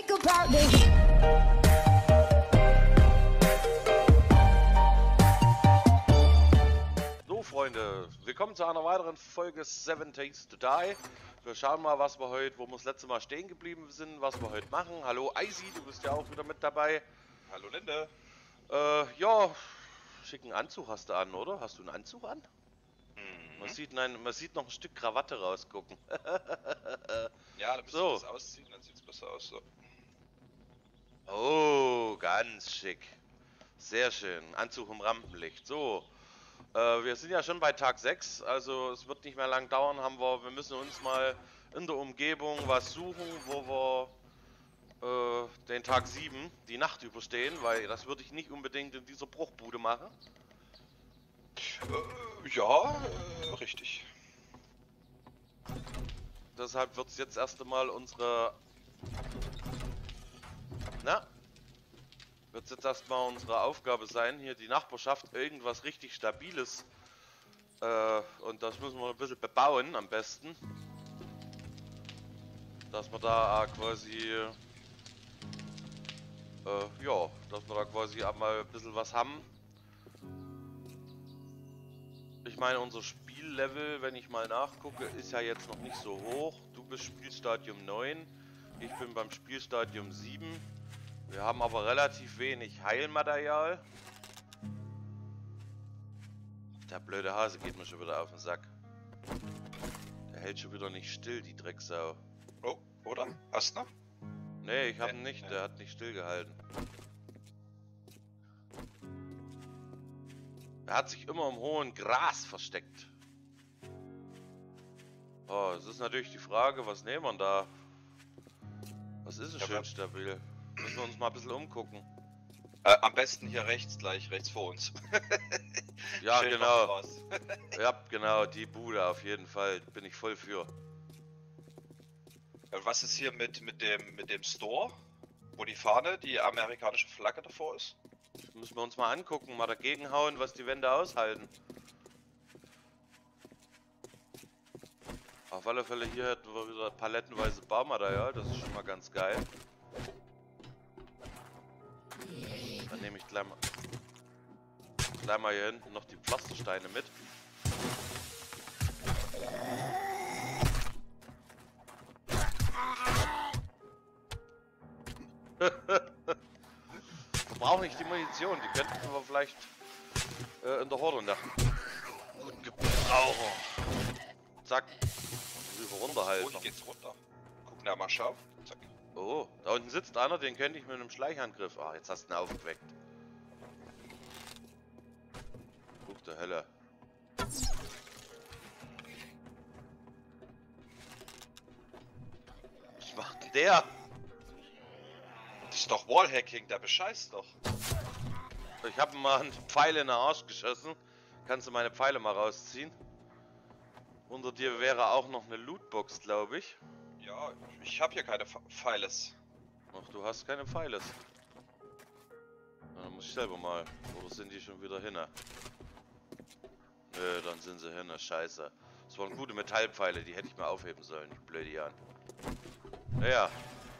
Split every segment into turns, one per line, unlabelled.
think about this.
So Freunde, willkommen zu einer weiteren Folge 7 Days to Die. Wir schauen mal, was wir heute, wo wir das letzte Mal stehen geblieben sind, was wir heute machen. Hallo Eisi, du bist ja auch wieder mit dabei.
Hallo Linde.
Ja, schicken Anzug hast du an, oder? Hast du einen Anzug an?
Mhm.
Man sieht noch ein Stück Krawatte rausgucken.
Ja, da müsst ihr
So.
das ausziehen, dann sieht's besser aus. So.
Oh, ganz schick. Sehr schön. Anzug im Rampenlicht. So, wir sind ja schon bei Tag 6, also es wird nicht mehr lang dauern. Wir müssen uns mal in der Umgebung was suchen, wo wir den Tag 7, die Nacht überstehen, weil das würde ich nicht unbedingt in dieser Bruchbude machen.
Ja, richtig.
Deshalb wird es jetzt erst einmal unsere Aufgabe sein, hier die Nachbarschaft irgendwas richtig Stabiles und das müssen wir ein bisschen bebauen am besten, dass wir da quasi einmal ein bisschen was haben. Ich meine, unser Spiellevel, wenn ich mal nachgucke, ist ja jetzt noch nicht so hoch. Du bist Spielstadium 9, ich bin beim Spielstadium 7. Wir haben aber relativ wenig Heilmaterial. Der blöde Hase geht mir schon wieder auf den Sack. Der hält schon wieder nicht still, die Drecksau.
Oh, oder? Hast du noch?
Nee, ich hab ihn nicht. Der hat nicht stillgehalten. Er hat sich immer im hohen Gras versteckt. Oh, es ist natürlich die Frage, was nehmen wir da? Was ist denn schön stabil? Müssen wir uns mal ein bisschen umgucken.
Am besten hier rechts gleich, rechts vor uns.
Ja,
Schön
genau. Ja, genau, die Bude auf jeden Fall. Bin ich voll für.
Was ist hier mit dem Store? Wo die Fahne, die amerikanische Flagge davor ist?
Das müssen wir uns mal angucken, mal dagegen hauen, was die Wände aushalten. Auf alle Fälle hier hätten wir wieder palettenweise Baumaterial, das ist schon mal ganz geil. Dann nehme ich gleich mal hier hinten noch die Pflastersteine mit. Wir brauchen nicht die Munition, die könnten wir vielleicht in der Horde nach gut gebrauchen. Zack. Rüber runterhalten.
Oh, die geht's runter. Gucken da mal scharf. Zack.
Oh, da unten sitzt einer, den könnte ich mit einem Schleichangriff. Ah, jetzt hast du ihn aufgeweckt. Guck der Hölle. Was macht denn der?
Das ist doch Wallhacking, der bescheißt doch.
Ich habe mal einen Pfeil in den Arsch geschossen. Kannst du meine Pfeile mal rausziehen? Unter dir wäre auch noch eine Lootbox, glaube ich.
Ja, ich habe hier keine Pfeiles.
Ach, du hast keine Pfeiles. Na, dann muss ich selber mal. Oder sind die schon wieder hinne? Nö, dann sind sie hinne. Scheiße. Das waren gute Metallpfeile, die hätte ich mal aufheben sollen. Die blöde Jan. Naja.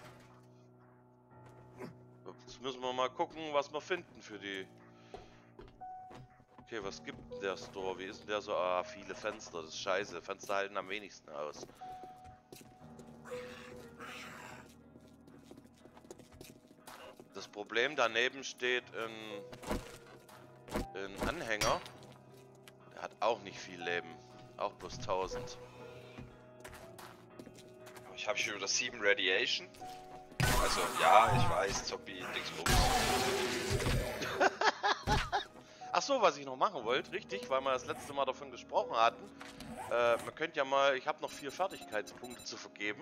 Jetzt müssen wir mal gucken, was wir finden für die... Okay, was gibt denn der Store? Wie ist denn der so? Ah, viele Fenster. Das ist scheiße. Fenster halten am wenigsten aus. Das Problem daneben steht ein Anhänger. Der hat auch nicht viel Leben. Auch bloß 1000.
Ich habe schon wieder 7 Radiation. Also, ja, ich weiß, Zombie, Dingsbums.
Ach so, was ich noch machen wollte, richtig, weil wir das letzte Mal davon gesprochen hatten. Man könnte ja mal, ich habe noch 4 Fertigkeitspunkte zu vergeben.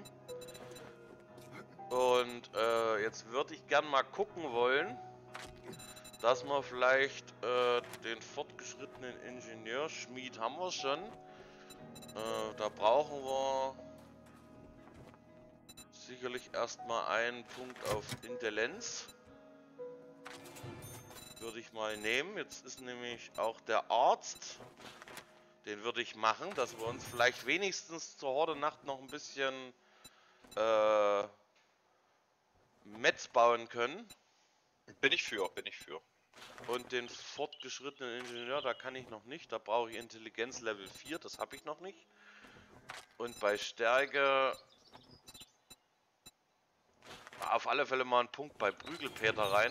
Und jetzt würde ich gern mal gucken wollen, dass wir vielleicht den fortgeschrittenen Ingenieurschmied haben wir schon. Da brauchen wir sicherlich erstmal einen Punkt auf Intelligenz. Würde ich mal nehmen. Jetzt ist nämlich auch der Arzt. Den würde ich machen, dass wir uns vielleicht wenigstens zur Horde-Nacht noch ein bisschen Metz bauen können.
Bin ich für.
Und den fortgeschrittenen Ingenieur, da kann ich noch nicht. Da brauche ich Intelligenz Level 4, das habe ich noch nicht. Und bei Stärke auf alle Fälle mal einen Punkt bei Prügelpeter rein.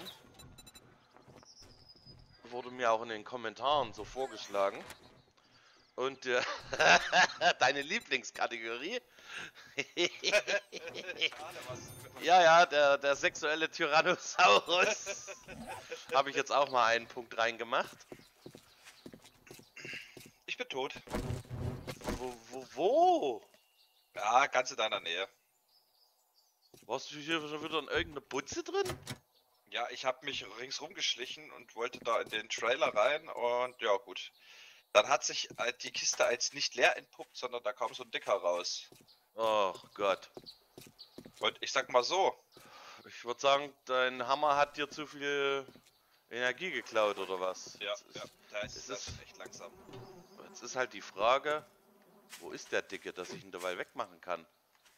Wurde mir auch in den Kommentaren so vorgeschlagen. Und deine Lieblingskategorie? Ja, der sexuelle Tyrannosaurus. Habe ich jetzt auch mal einen Punkt reingemacht.
Ich bin tot.
Wo?
Ja, ganz in deiner Nähe.
Warst du hier schon wieder in irgendeiner Butze drin?
Ja, ich habe mich ringsrum geschlichen und wollte da in den Trailer rein und ja gut. Dann hat sich die Kiste als nicht leer entpuppt, sondern da kam so ein Dicker raus.
Oh Gott.
Und ich sag mal so.
Ich würde sagen, dein Hammer hat dir zu viel Energie geklaut oder was?
Ja, da ist
es
das echt langsam.
Jetzt ist halt die Frage, wo ist der Dicke, dass ich ihn dabei wegmachen kann?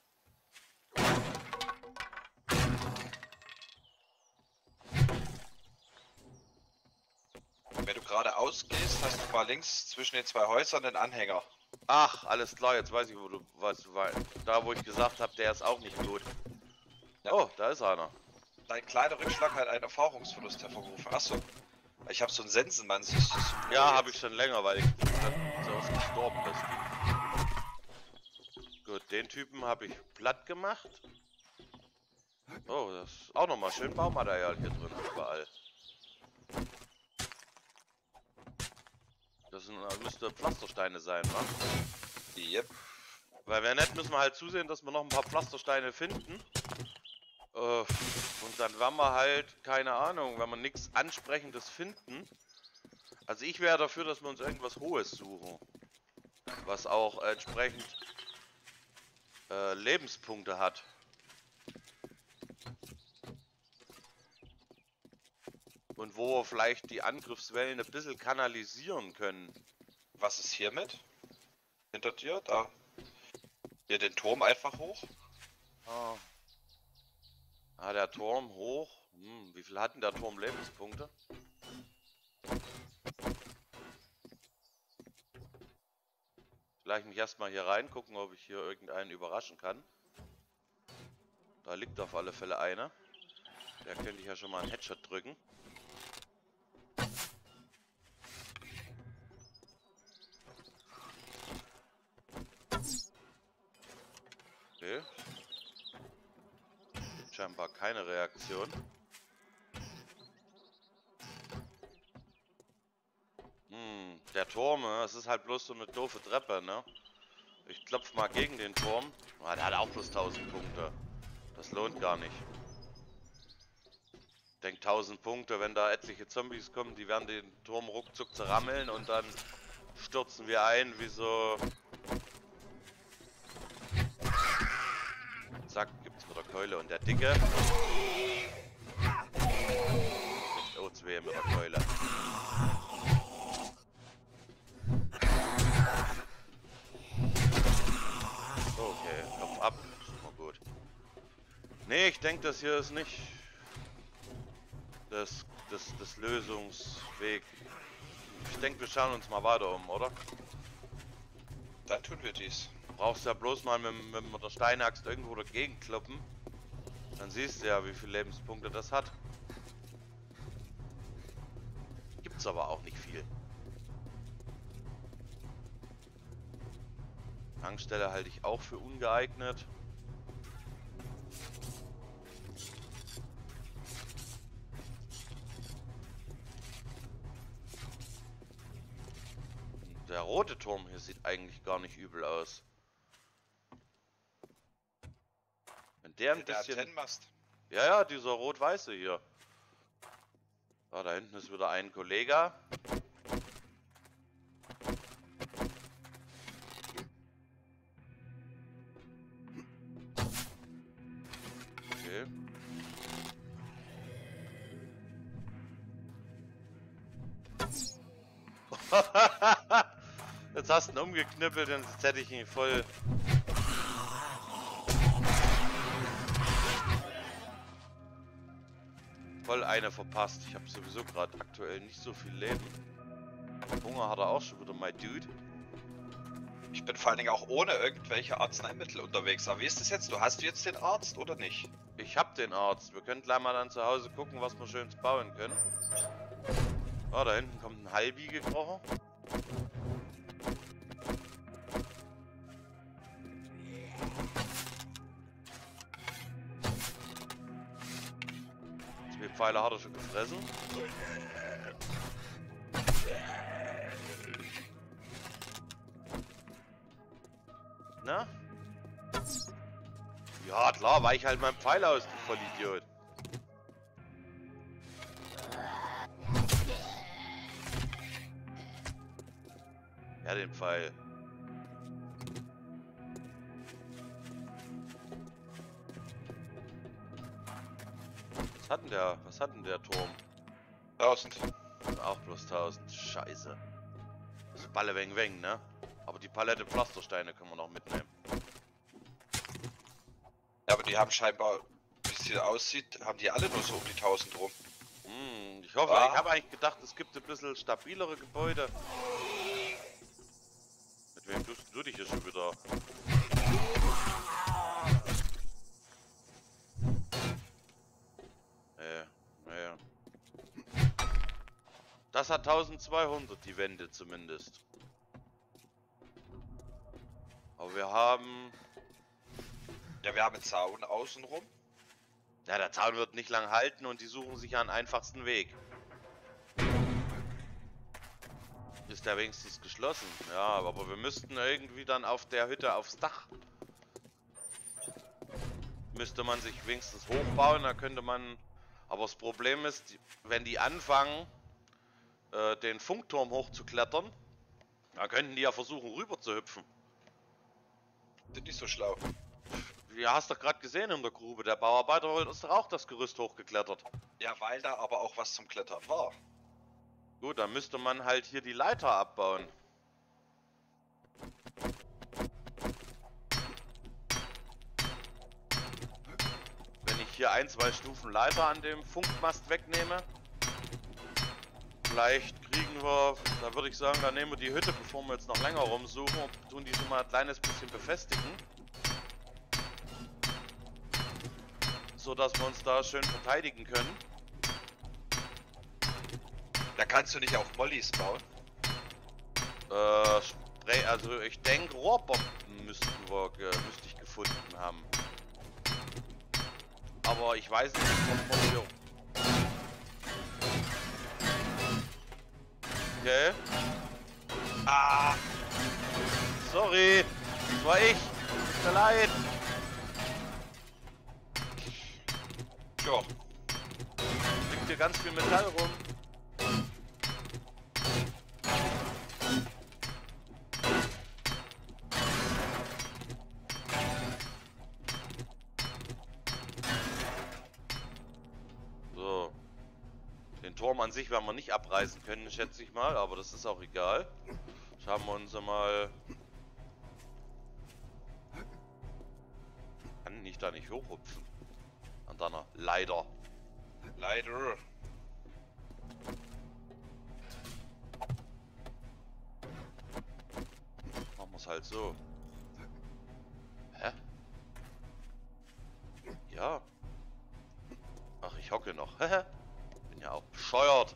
Wenn du geradeaus gehst, hast du mal links zwischen den zwei Häusern den Anhänger.
Ach, alles klar, jetzt weiß ich, wo du weißt. Da, wo ich gesagt habe, der ist auch nicht gut. Ja. Oh, da ist einer.
Dein kleiner Rückschlag hat einen Erfahrungsverlust hervorgerufen. Achso. Ich habe so einen Sensenmann.
Ja, habe ich schon länger, weil ich so oft gestorben bin. Gut, den Typen habe ich platt gemacht. Oh, das ist auch nochmal schön Baumaterial hier drin, überall. Das müsste Pflastersteine sein, ne?
Yep.
Weil wenn nicht, müssen wir halt zusehen, dass wir noch ein paar Pflastersteine finden. Und dann werden wir halt, keine Ahnung, wenn wir nichts Ansprechendes finden. Also ich wäre dafür, dass wir uns irgendwas Hohes suchen. Was auch entsprechend Lebenspunkte hat. Und wo wir vielleicht die Angriffswellen ein bisschen kanalisieren können.
Was ist hiermit? Hinter dir? Da. Hier den Turm einfach hoch.
Ah, der Turm hoch. Wie viel hat denn der Turm Lebenspunkte? Vielleicht mich erstmal hier reingucken, ob ich hier irgendeinen überraschen kann. Da liegt auf alle Fälle einer. Der könnte ich ja schon mal einen Headshot drücken. Okay. Scheinbar keine Reaktion. Der Turm, das ist halt bloß so eine doofe Treppe, ne? Ich klopf mal gegen den Turm. Ah, der hat auch bloß 1000 Punkte. Das lohnt gar nicht. Ich denke 1000 Punkte, wenn da etliche Zombies kommen, die werden den Turm ruckzuck zerrammeln und dann stürzen wir ein wie so... Zack, gibt's mit der Keule und der Dicke. Oh, zwei mit der Keule. Okay, Kopf ab. Ist mal gut. Nee, ich denke, das hier ist nicht das Lösungsweg. Ich denke, wir schauen uns mal weiter um, oder?
Dann tun wir dies.
Du brauchst ja bloß mal mit der Steinaxt irgendwo dagegen kloppen. Dann siehst du ja, wie viele Lebenspunkte das hat. Gibt's aber auch nicht viel. Tankstelle halte ich auch für ungeeignet. Der rote Turm hier sieht eigentlich gar nicht übel aus. Wenn der ein bisschen...
Der Antennenmast.
Ja, dieser rot-weiße hier. Ah, da hinten ist wieder ein Kollege. Okay. Jetzt hast du ihn umgeknüppelt und jetzt hätte ich ihn voll... voll eine verpasst. Ich habe sowieso gerade aktuell nicht so viel Leben. Hunger hat er auch schon wieder, my dude.
Ich bin vor allen Dingen auch ohne irgendwelche Arzneimittel unterwegs. Aber wie ist das jetzt? Hast du jetzt den Arzt oder nicht?
Ich hab den Arzt. Wir können gleich mal dann zu Hause gucken, was wir schönes bauen können. Oh, da hinten kommt ein Halbi gekrochen. Zwei Pfeile hat er schon gefressen. Na? Ja, klar, weich halt mein Pfeil aus, du Vollidiot. Ja, den Pfeil. Was hat denn der Turm?
1000.
Auch bloß 1000. Scheiße. Das ist Balle weng weng, ne? Aber die Palette Pflastersteine können wir noch mitnehmen.
Ja, aber die haben scheinbar, wie es hier aussieht, haben die alle nur so um die 1000 rum.
Ich hoffe, ich habe eigentlich gedacht, es gibt ein bisschen stabilere Gebäude. Mit wem tust du dich hier schon wieder? Naja. Das hat 1200, die Wände zumindest. Aber wir haben...
Ja, wir haben einen Zaun außenrum.
Ja, der Zaun wird nicht lang halten und die suchen sich einen einfachsten Weg. Ist der wenigstens geschlossen? Ja, aber wir müssten irgendwie dann auf der Hütte aufs Dach. Müsste man sich wenigstens hochbauen, da könnte man... Aber das Problem ist, wenn die anfangen, den Funkturm hochzuklettern, da könnten die ja versuchen rüber zu hüpfen.
Sind nicht so schlau.
Ja, hast doch gerade gesehen in der Grube, der Bauarbeiter ist doch auch das Gerüst hochgeklettert.
Ja, weil da aber auch was zum Klettern war.
Gut, dann müsste man halt hier die Leiter abbauen. Wenn ich hier 1, 2 Stufen Leiter an dem Funkmast wegnehme, vielleicht kriegen wir, da würde ich sagen, dann nehmen wir die Hütte, bevor wir jetzt noch länger rumsuchen und tun die schon mal ein kleines bisschen befestigen. So dass wir uns da schön verteidigen können.
Da kannst du nicht auch Mollys bauen.
Also ich denke Rohrbomben müsste ich gefunden haben. Aber ich weiß nicht, ob wir... Okay. Ah! Sorry! Das war ich! Tut mir leid!
Ja.
Liegt hier ganz viel Metall rum. So. Den Turm an sich werden wir nicht abreißen können, schätze ich mal, aber das ist auch egal. Schauen wir uns mal... Kann ich da nicht hochhupfen? An deiner Leiter.
Leider.
Machen wir es halt so. Hä? Ja. Ach, ich hocke noch. Bin ja auch bescheuert.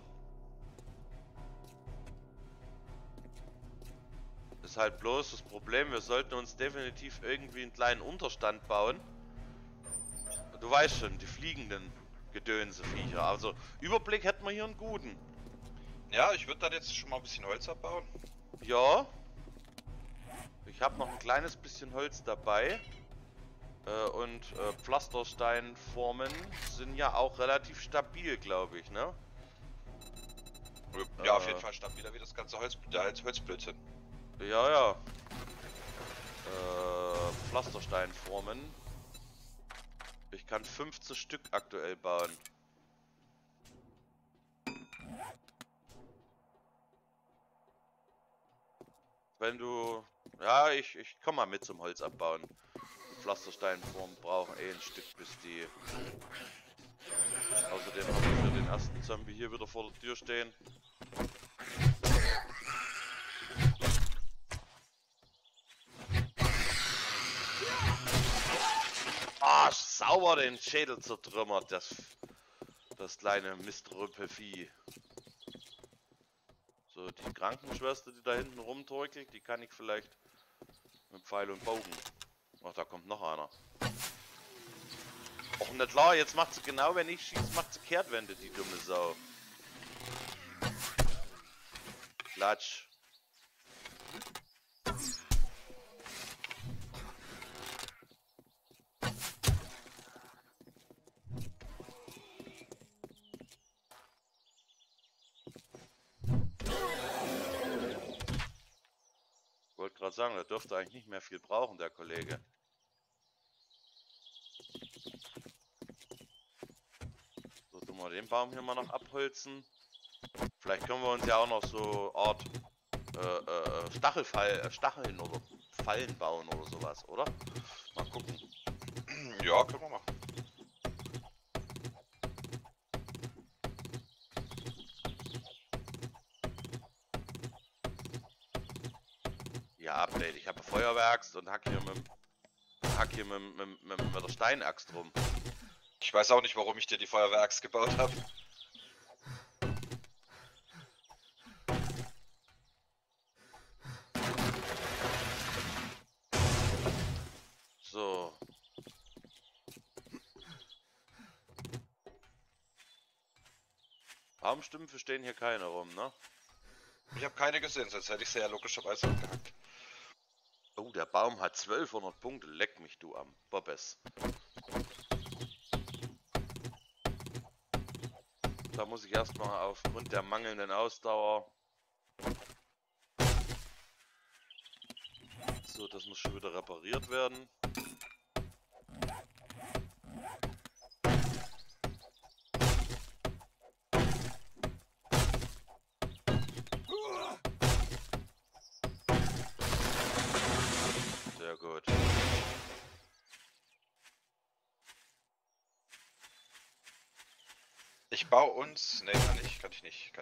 Ist halt bloß das Problem, wir sollten uns definitiv irgendwie einen kleinen Unterstand bauen. Du weißt schon, die fliegenden Gedönse-Viecher. Also, Überblick hätten wir hier einen guten.
Ja, ich würde dann jetzt schon mal ein bisschen Holz abbauen.
Ja. Ich habe noch ein kleines bisschen Holz dabei. Und Pflastersteinformen sind ja auch relativ stabil, glaube ich, ne?
Ja, auf jeden Fall stabiler wie das ganze Holzblödsinn.
Ja, ja. Pflastersteinformen. Ich kann 15 Stück aktuell bauen. Wenn du... Ja, ich komm mal mit zum Holz abbauen. Die Pflastersteinformen brauchen ein Stück, bis die... Außerdem haben wir ersten Zombie hier wieder vor der Tür stehen. Ah, sauber den Schädel zertrümmert, das kleine Mistrüppelvieh. So, die Krankenschwester, die da hinten rumtorkelt, die kann ich vielleicht mit Pfeil und Bogen. Ach, da kommt noch einer. Och, na klar, jetzt macht sie genau, wenn ich schieße, macht sie Kehrtwende, die dumme Sau. Klatsch. Ich wollte gerade sagen, der dürfte eigentlich nicht mehr viel brauchen, der Kollege. So, tun wir den Baum hier mal noch abholzen. Vielleicht können wir uns ja auch noch so Art Stacheln oder Fallen bauen oder sowas, oder? Mal gucken.
Ja, können wir machen.
Ja, Update. Ich habe Feuerwerks und hack hier mit der Steinaxt rum.
Ich weiß auch nicht, warum ich dir die Feuerwerks gebaut habe.
So. Baumstümpfe stehen hier keine rum, ne?
Ich habe keine gesehen, sonst hätte ich sie ja logischerweise abgehackt.
Oh, der Baum hat 1200 Punkte. Leck mich du am Bobbes. Da muss ich erstmal aufgrund der mangelnden Ausdauer. So, das muss schon wieder repariert werden. Sehr gut.
Ich baue uns. Ne, kann ich nicht.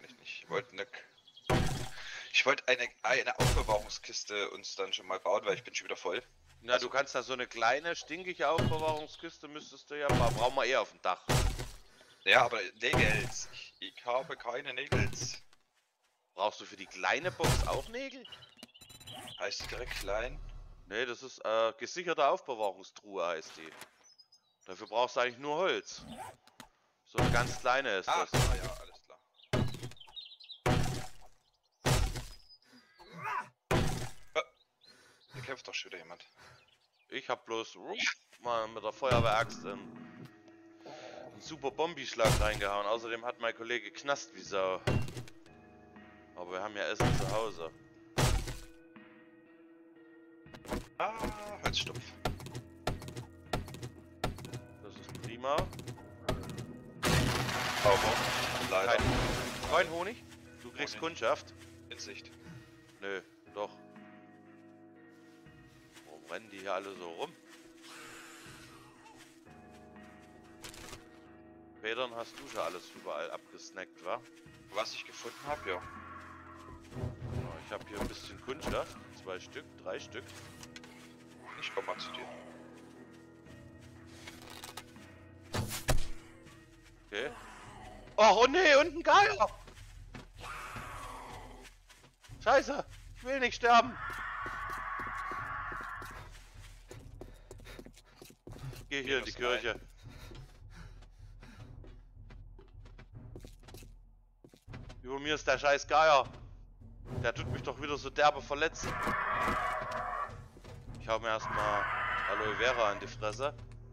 Ich wollte eine Aufbewahrungskiste uns dann schon mal bauen, weil ich bin schon wieder voll.
Na, also, du kannst da so eine kleine, stinkige Aufbewahrungskiste müsstest du ja bauen. Brauchen wir eher auf dem Dach.
Ja, aber Nägels. Ich habe keine Nägels.
Brauchst du für die kleine Box auch Nägel?
Heißt die direkt klein?
Ne, das ist gesicherte Aufbewahrungstruhe heißt die. Dafür brauchst du eigentlich nur Holz. So eine ganz kleine ist das.
Ah ja, alles klar. Hier kämpft doch schon wieder jemand.
Ich hab bloß mal mit der Feuerwehraxt einen super Bombischlag reingehauen. Außerdem hat mein Kollege Knast wie Sau. Aber wir haben ja Essen zu Hause.
Ah, Holzstumpf.
Das ist prima.
Aber leider.
Kein Honig? Du kriegst
Honig.
Kundschaft?
In Sicht.
Nö, doch. Warum rennen die hier alle so rum? Federn hast du schon alles überall abgesnackt, wa?
Was ich gefunden habe, ja.
Ich habe hier ein bisschen Kundschaft. 2 Stück, 3 Stück.
Ich komm mal zu dir.
Okay. Oh nee, und ein Geier! Scheiße! Ich will nicht sterben! Ich geh hier in die Kirche. Über mir ist der scheiß Geier. Der tut mich doch wieder so derbe verletzen. Ich hau mir erstmal Aloe Vera in die Fresse.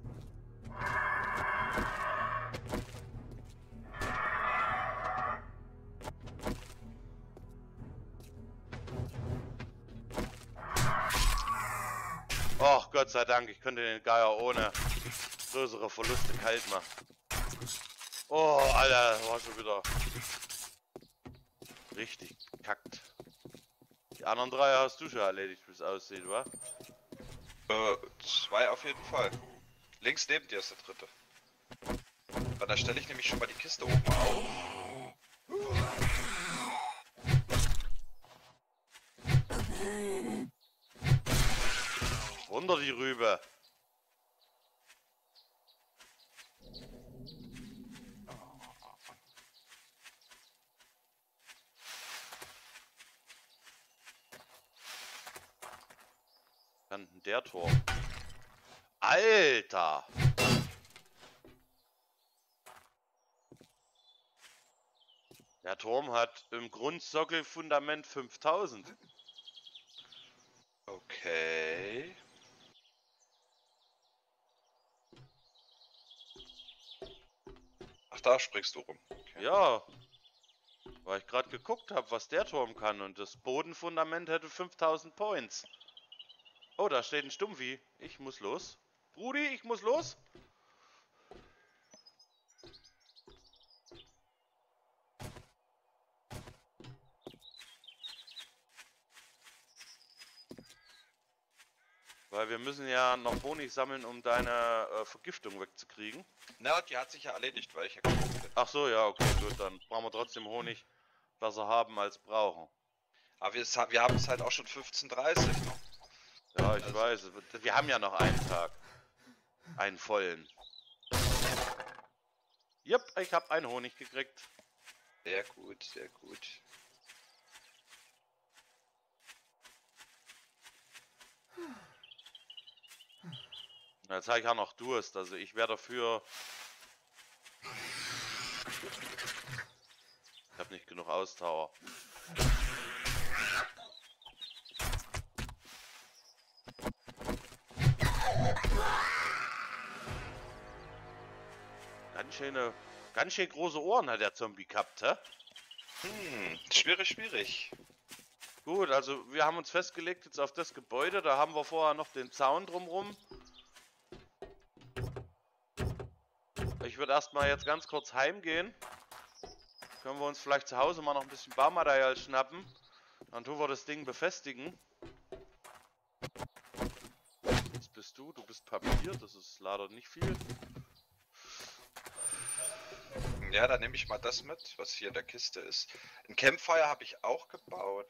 Och, Gott sei Dank, ich könnte den Geier ohne größere Verluste kalt machen. Oh, Alter, war schon wieder richtig kackt. Die anderen 3 hast du schon erledigt, wie es aussieht, wa?
2 auf jeden Fall. Links neben dir ist der dritte. weil da stelle ich nämlich schon mal die Kiste oben auf.
Runter die Rübe. Dann der Turm. Alter! Der Turm hat im Grundsockelfundament 5000.
Okay. Ach, da springst du rum. Okay.
Ja, weil ich gerade geguckt habe, was der Turm kann und das Bodenfundament hätte 5000 Points. Oh, da steht ein Stumpfi. Ich muss los. Brudi, ich muss los. Weil wir müssen ja noch Honig sammeln, um deine Vergiftung wegzukriegen.
Na, die hat sich ja erledigt, weil ich ja gekommen bin.
Ach so, ja, okay, gut, dann brauchen wir trotzdem Honig. Besser haben als brauchen.
Aber wir haben es halt auch schon 15:30 noch.
Ja, ich weiß. Wir haben ja noch einen Tag. Einen vollen. Jupp, ich habe einen Honig gekriegt.
Sehr gut, sehr gut.
Jetzt habe ich auch noch Durst, also ich wäre dafür... Ich habe nicht genug Ausdauer. Ganz schön große Ohren hat der Zombie gehabt, hä?
Schwierig, schwierig.
Gut, also wir haben uns festgelegt jetzt auf das Gebäude, da haben wir vorher noch den Zaun drumrum. Ich würde erstmal jetzt ganz kurz heimgehen. Können wir uns vielleicht zu Hause mal noch ein bisschen Baumaterial schnappen. Dann tun wir das Ding befestigen. Was bist du? Du bist Papier, das ist leider nicht viel.
Ja, dann nehme ich mal das mit, was hier in der Kiste ist. Ein Campfire habe ich auch gebaut.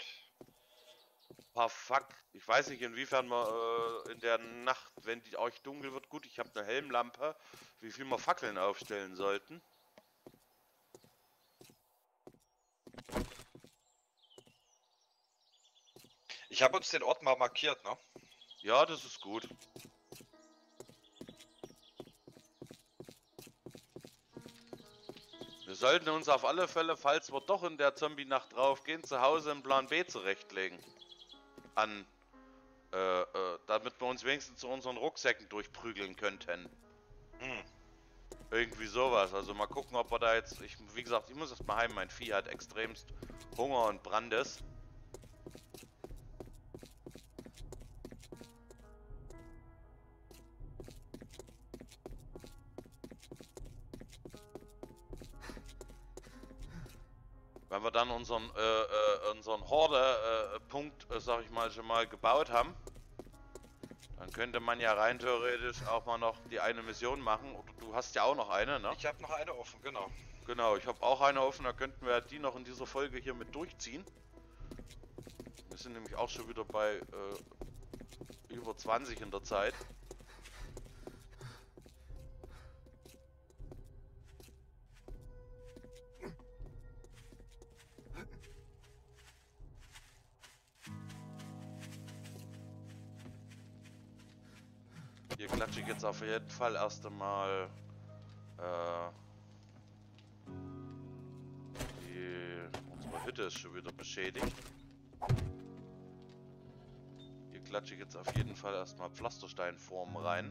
Fuck. Ich weiß nicht, inwiefern wir in der Nacht, wenn die euch dunkel wird, gut, ich habe eine Helmlampe, wie viel wir Fackeln aufstellen sollten.
Ich habe uns den Ort mal markiert, ne?
Ja, das ist gut. Wir sollten uns auf alle Fälle, falls wir doch in der Zombie-Nacht draufgehen, zu Hause einen Plan B zurechtlegen. Damit wir uns wenigstens zu unseren Rucksäcken durchprügeln könnten. Irgendwie sowas. Also mal gucken, ob wir da jetzt... wie gesagt, ich muss erst mal heim. Mein Vieh hat extremst Hunger und Brandes. Wenn wir dann unseren Horde-Punkt, sag ich mal, schon mal gebaut haben, dann könnte man ja rein theoretisch auch mal noch die eine Mission machen. Oder du hast ja auch noch eine, ne?
Ich habe noch eine offen, genau.
Genau, ich habe auch eine offen, da könnten wir die noch in dieser Folge hier mit durchziehen. Wir sind nämlich auch schon wieder bei über 20 in der Zeit. Hier klatsche ich jetzt auf jeden Fall erst einmal unsere Hütte ist schon wieder beschädigt. Hier klatsche ich jetzt auf jeden Fall erstmal Pflastersteinformen rein.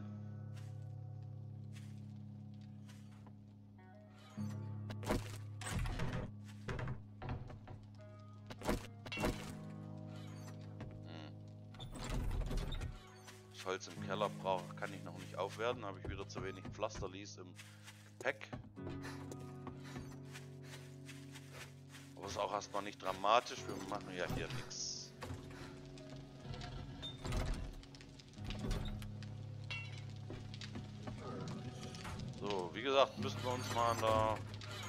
Holz im Keller kann ich noch nicht aufwerten, habe ich wieder zu wenig Pflasterlies im Gepäck. Aber ist auch erstmal nicht dramatisch, wir machen ja hier nichts. So, wie gesagt, müssen wir uns uns mal an der...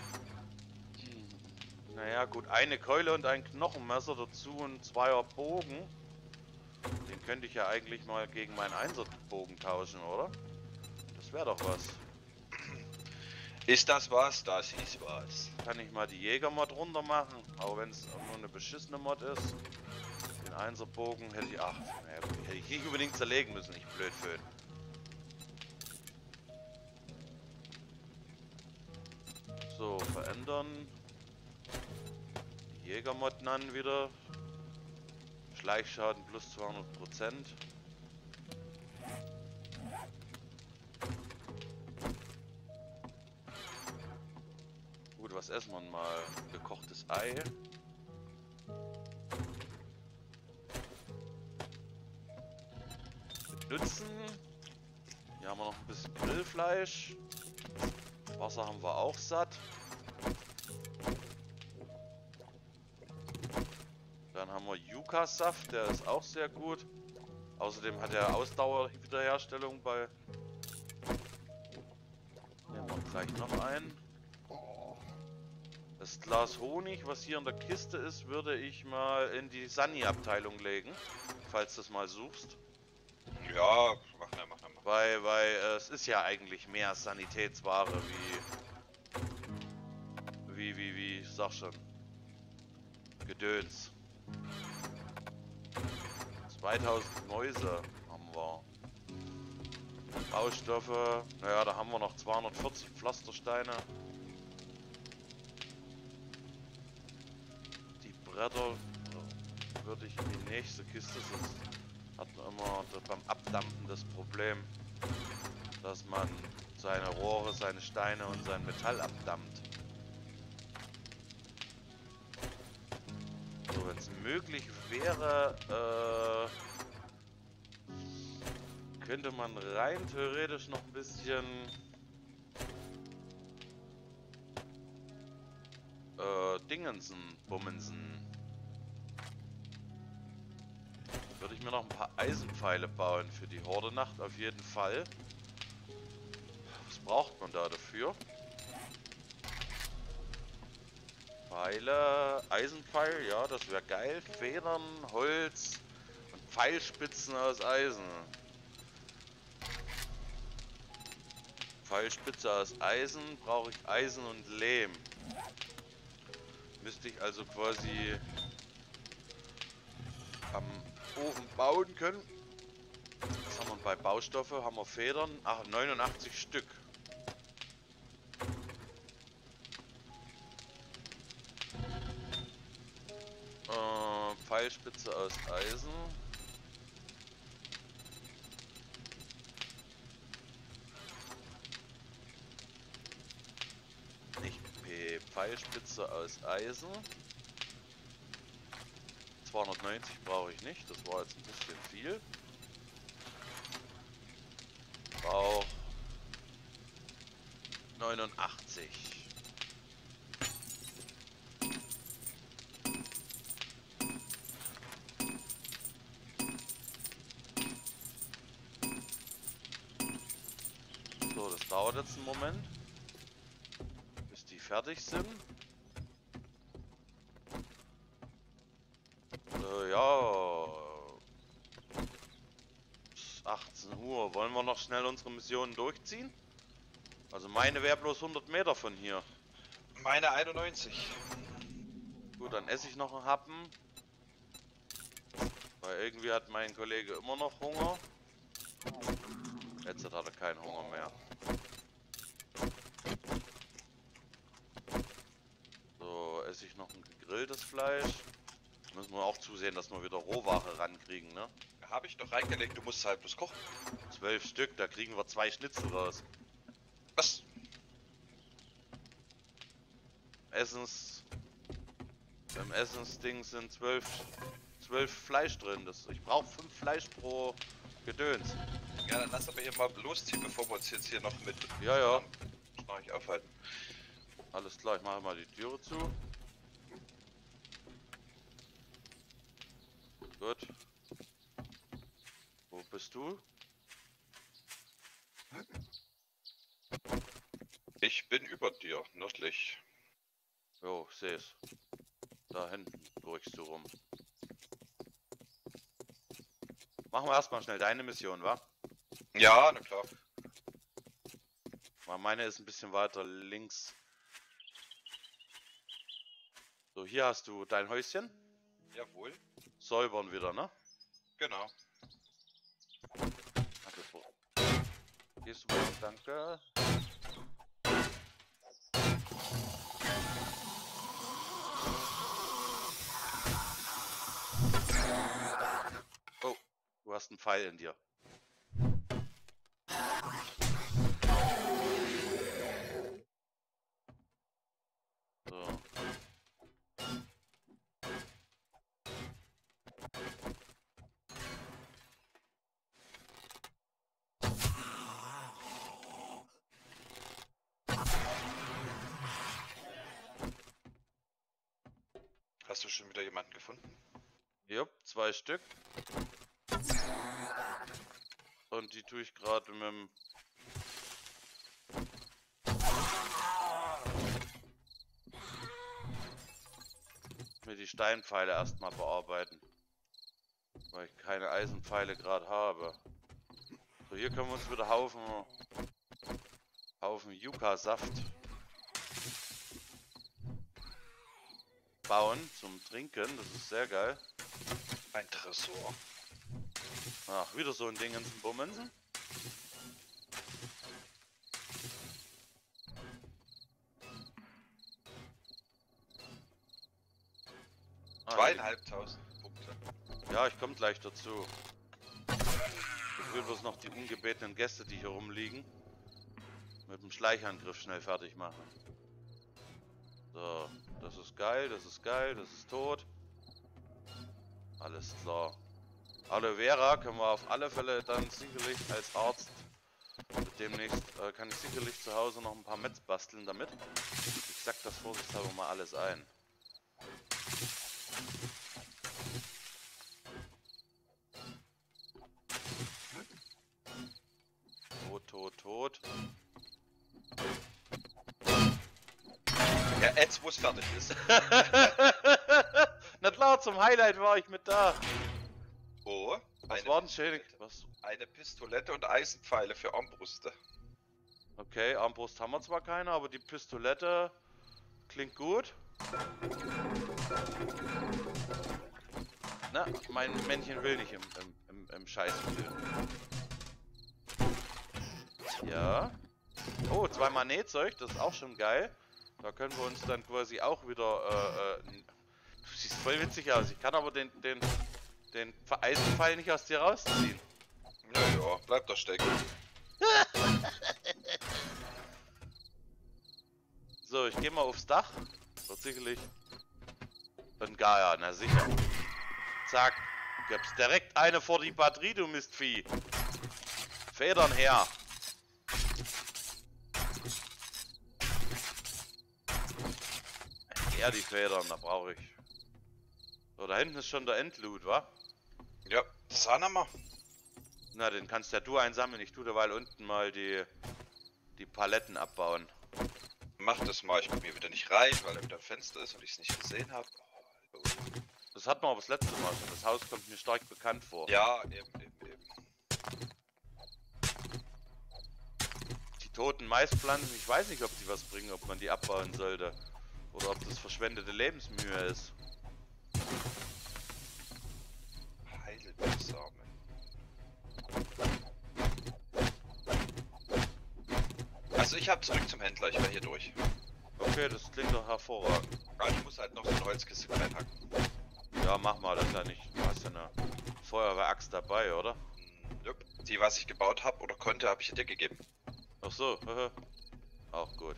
Naja gut, eine Keule und ein Knochenmesser dazu und 2er Bogen. Den könnte ich ja eigentlich mal gegen meinen Einserbogen tauschen, oder? Das wäre doch was.
Ist das was? Das ist was.
Kann ich mal die Jägermod runter machen, auch wenn es nur eine beschissene Mod ist. Den Einserbogen hätte ich... Ach, naja, gut, hätte ich nicht unbedingt zerlegen müssen, ich blöd Föhn. So, verändern. Die Jägermod dann wieder. Schleichschaden plus 200%. Gut, was essen wir mal? Gekochtes Ei. Mit Nützen. Hier haben wir noch ein bisschen Grillfleisch. Wasser haben wir auch satt. Dann haben wir Yucca-Saft, der ist auch sehr gut. Außerdem hat er Ausdauerwiederherstellung bei... Nehmen wir gleich noch ein. Das Glas Honig, was hier in der Kiste ist, würde ich mal in die Sunny-Abteilung legen. Falls du es mal suchst.
Ja, mach mal.
Weil es ist ja eigentlich mehr Sanitätsware wie, sag schon, Gedöns. 2000 Mäuse haben wir. Baustoffe, naja, da haben wir noch 240 Pflastersteine. Die Bretter würde ich in die nächste Kiste, sonst hat man immer beim Abdampfen das Problem, dass man seine Rohre, seine Steine und sein Metall abdampft. So, wenn es möglich wäre, könnte man rein theoretisch noch ein bisschen Bummensen. Würde ich mir noch ein paar Eisenpfeile bauen für die Horde-Nacht auf jeden Fall. Was braucht man da dafür? Pfeile, Eisenpfeil, ja, das wäre geil. Federn, Holz und Pfeilspitzen aus Eisen. Pfeilspitze aus Eisen, brauche ich Eisen und Lehm. Müsste ich also quasi am Ofen bauen können. Was haben wir bei Baustoffe? Haben wir Federn? Ach, 89 Stück. Pfeilspitze aus Eisen. Nicht P. Pfeilspitze aus Eisen. 290 brauche ich nicht, das war jetzt ein bisschen viel. Brauche 89. So, das dauert jetzt einen Moment, bis die fertig sind. Ja, es ist 18 Uhr. Wollen wir noch schnell unsere Missionen durchziehen? Also meine wäre bloß 100 Meter von hier.
Meine 91.
Gut, dann esse ich noch einen Happen. Weil irgendwie hat mein Kollege immer noch Hunger. Jetzt hat er keinen Hunger mehr. So, esse ich noch ein gegrilltes Fleisch. Müssen wir auch zusehen, dass wir wieder Rohware rankriegen, ne?
Habe ich doch reingelegt, du musst halt bloß kochen.
12 Stück, da kriegen wir 2 Schnitzel raus.
Was?
Beim Essensding sind 12 Fleisch drin. Ich brauche 5 Fleisch pro Gedöns.
Ja, dann lass aber hier mal losziehen, bevor wir uns jetzt hier noch mit...
Ja.
Noch nicht aufhalten.
Alles klar, ich mache mal die Türe zu. Gut. Wo bist du?
Ich bin über dir, nördlich.
Jo, ich seh's. Da hinten drückst du rum. Machen wir erstmal schnell deine Mission, wa?
Ja, na klar.
Meine ist ein bisschen weiter links. So, hier hast du dein Häuschen.
Jawohl.
Säubern wieder, ne?
Genau.
Also, gehst du mal, danke. Oh, du hast einen Pfeil in dir. So.
Hast du schon wieder jemanden gefunden?
Jupp, 2 Stück. Und die tue ich gerade mit die Steinpfeile erstmal bearbeiten. Weil ich keine Eisenpfeile gerade habe. So, hier können wir uns wieder Haufen Yucca-Saft bauen zum Trinken. Das ist sehr geil.
Ein Tresor.
Ach, wieder so ein Ding in den Bummensen.
Zweieinhalbtausend Punkte.
Ja, ich komme gleich dazu. Ich will bloß noch die ungebetenen Gäste, die hier rumliegen, mit dem Schleichangriff schnell fertig machen. So, das ist geil, das ist geil, das ist tot. Alles klar. Aloe Vera können wir auf alle Fälle dann sicherlich als Arzt demnächst, kann ich sicherlich zu Hause noch ein paar Meds basteln damit. Ich sack das vorsichtshalber mal alles ein. Tot.
Ja, jetzt wo es fertig ist.
Na klar, zum Highlight war ich mit da.
Oh,
Was war denn schädig? Was?
Eine Pistolette und Eisenpfeile für Armbrüste.
Okay, Armbrust haben wir zwar keine, aber die Pistolette klingt gut. Na, mein Männchen will nicht im Scheißspiel. Ja. Oh, 2 Magnetzeug, das ist auch schon geil. Da können wir uns dann quasi auch wieder, du siehst voll witzig aus. Ich kann aber den Eisenpfeil nicht aus dir rausziehen.
Naja, bleibt da stecken.
So, ich gehe mal aufs Dach. Wird sicherlich ein Gaia, na sicher. Zack, gibt's direkt eine vor die Batterie, du Mistvieh. Federn her. Ja, die Federn, da brauche ich. So, da hinten ist schon der Endloot, wa?
Ja, das haben wir.
Na, den kannst ja du einsammeln. Ich tue derweil unten mal die Paletten abbauen.
Mach das mal, ich komme hier wieder nicht rein, weil da wieder ein Fenster ist und ich es nicht gesehen habe. Oh,
Das hatten wir aber das letzte Mal schon. Das Haus kommt mir stark bekannt vor.
ja, eben.
Die toten Maispflanzen, ich weiß nicht, ob die was bringen, ob man die abbauen sollte. Oder ob das verschwendete Lebensmühe ist.
Heidelbeersamen. Also ich habe zurück zum Händler, ich wäre hier durch.
Okay, das klingt doch hervorragend.
Ja, ich muss halt noch so eine Holzkiste reinhacken.
Ja, mach mal, das ist ja nicht. Du hast ja eine Feuerwehraxt dabei, oder?
Jupp. Die, was ich gebaut habe oder konnte, habe ich dir gegeben.
Ach so, auch gut.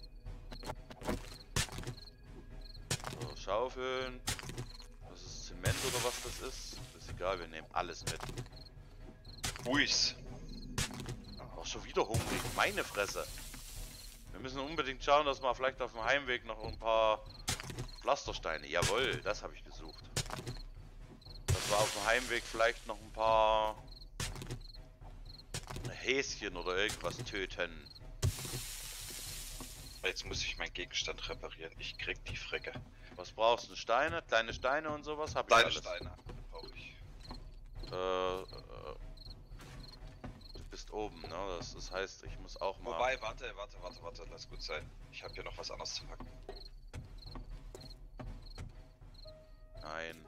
So, Schaufeln. Das ist Zement oder was das ist? Ist egal, wir nehmen alles mit.
Uis.
Auch schon wieder hungrig, meine Fresse. Wir müssen unbedingt schauen, dass wir vielleicht auf dem Heimweg noch ein paar Pflastersteine. Jawohl, das habe ich gesucht. Dass wir auf dem Heimweg vielleicht noch ein paar Häschen oder irgendwas töten.
Jetzt muss ich meinen Gegenstand reparieren. Ich krieg die Frecke.
Was brauchst du? Steine? Kleine Steine und sowas? Hab ich
Kleine
alles.
Steine brauche ich.
Du bist oben, ne? Das heißt, ich muss auch mal...
Wobei, warte, lass gut sein. Ich habe hier noch was anderes zu packen.
Nein.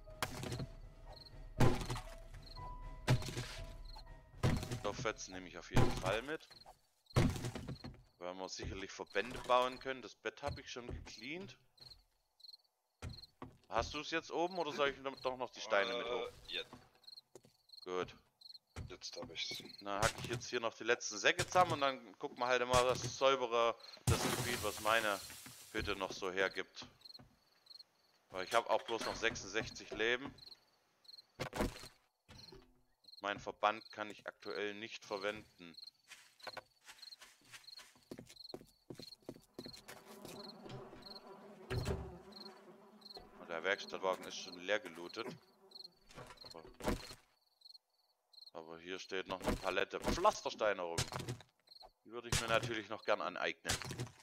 Stofffetzen nehme ich auf jeden Fall mit. Weil wir sicherlich Verbände bauen können. Das Bett habe ich schon gecleant. Hast du es jetzt oben oder soll ich doch noch die Steine mit hoch?
Ja.
Gut.
Jetzt habe ich's.
Dann hacke ich jetzt hier noch die letzten Säcke zusammen und dann gucken wir halt immer das säubere, das Gebiet, was meine Hütte noch so hergibt. Weil ich habe auch bloß noch 66 Leben. Mein Verband kann ich aktuell nicht verwenden. Und der Werkstattwagen ist schon leer gelootet. Aber hier steht noch eine Palette Pflastersteine rum. Die würde ich mir natürlich noch gern aneignen.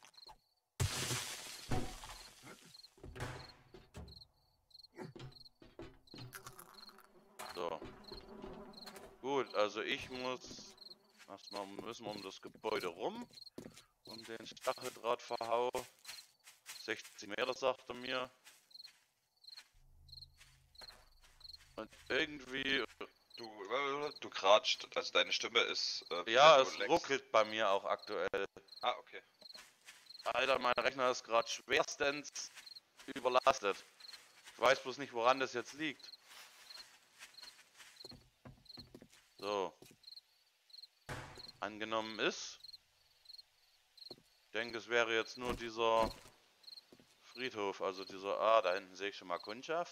So. Gut, also ich muss... Erstmal müssen wir um das Gebäude rum. Um den Stacheldrahtverhau. 60 Meter, sagt er mir. Und irgendwie...
Du kratscht, also deine Stimme ist...
ja, es ruckelt bei mir auch aktuell.
Ah, okay.
Alter, mein Rechner ist gerade schwerstens überlastet. Ich weiß bloß nicht, woran das jetzt liegt. So. Angenommen ist. Ich denke, es wäre jetzt nur dieser Friedhof, also dieser... Ah, da hinten sehe ich schon mal Kundschaft.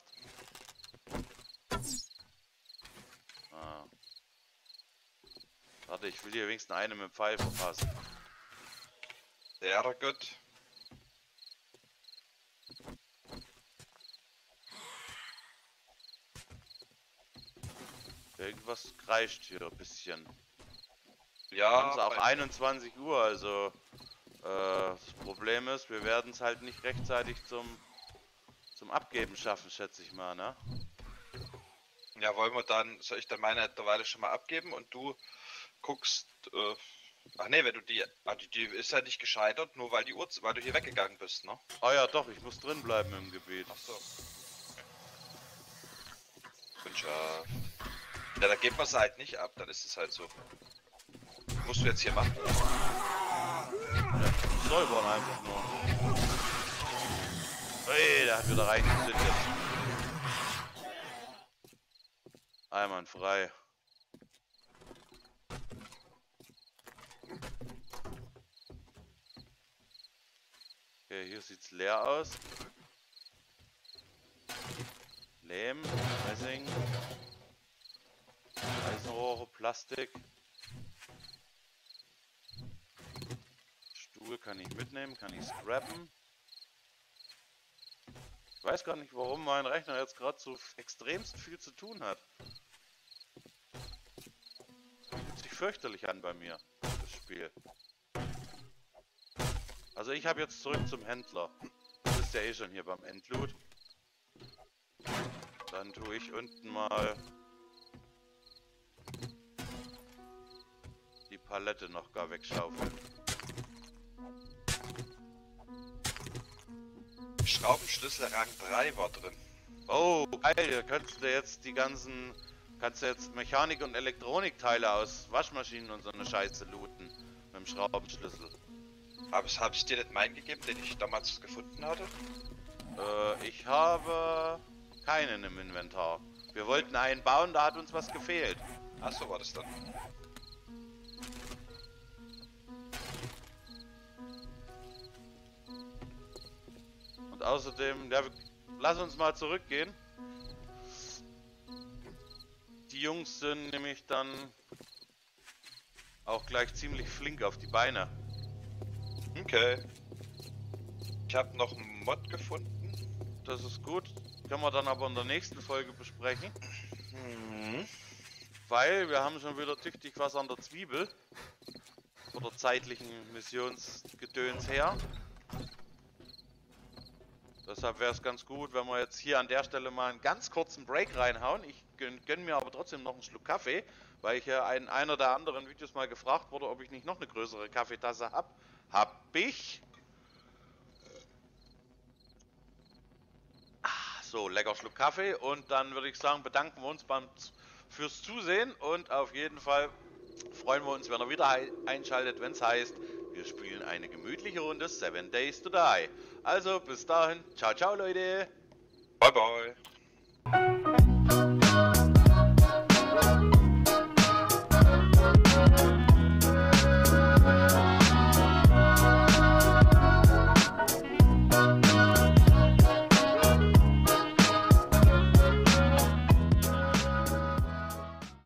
Ah. Warte, ich will hier wenigstens eine mit dem Pfeil verpassen.
Sehr gut.
Irgendwas kreischt hier ein bisschen.
Ja,
Haben sie auch 21 Uhr, also das Problem ist, wir werden es halt nicht rechtzeitig zum Abgeben schaffen, schätze ich mal, ne?
ja, soll ich dann meine mittlerweile schon mal abgeben und du guckst, ach nee, wenn du die ist ja nicht gescheitert, nur weil weil du hier weggegangen bist, ne?
Ah ja, doch, ich muss drin bleiben im Gebiet.
Ach so. Kundschaft. Ja, dann geben wir es halt nicht ab, dann ist es halt so. Musst du jetzt hier machen?
Ja, säubern einfach nur. Hey, der hat wieder reingezündet. Einwandfrei. Okay, hier sieht's leer aus. Lehm, Messing, Eisenrohre, Plastik. Stuhl kann ich mitnehmen, kann ich scrappen. Ich weiß gar nicht, warum mein Rechner jetzt gerade so extremst viel zu tun hat. Fühlt sich fürchterlich an bei mir, das Spiel. Also ich habe jetzt zurück zum Händler. Das ist ja eh schon hier beim Endloot. Dann tue ich unten mal die Palette noch gar wegschaufeln.
Schraubenschlüssel Rang 3 war drin.
Oh, geil, kannst du jetzt Mechanik- und Elektronikteile aus Waschmaschinen und so eine Scheiße looten. Mit dem Schraubenschlüssel.
Aber hab ich dir nicht meinen gegeben, den ich damals gefunden hatte?
Ich habe keinen im Inventar. Wir wollten einen bauen, da hat uns was gefehlt.
Ach so war das dann.
Und außerdem, ja, lass uns mal zurückgehen. Die Jungs sind nämlich dann auch gleich ziemlich flink auf die Beine.
Okay. Ich habe noch einen Mod gefunden.
Das ist gut. Können wir dann aber in der nächsten Folge besprechen.
Mhm.
Weil wir haben schon wieder tüchtig was an der Zwiebel. oder zeitlichen Missionsgedöns her. Deshalb wäre es ganz gut, wenn wir jetzt hier an der Stelle mal einen ganz kurzen Break reinhauen. Ich gönn mir aber trotzdem noch einen Schluck Kaffee, weil ich ja in einer der anderen Videos mal gefragt wurde, ob ich nicht noch eine größere Kaffeetasse habe. Hab ich. So, lecker Schluck Kaffee und dann würde ich sagen, bedanken wir uns fürs Zusehen und auf jeden Fall freuen wir uns, wenn ihr wieder einschaltet, wenn es heißt, wir spielen eine gemütliche Runde 7 Days to Die. Also bis dahin, ciao ciao Leute.
Bye bye.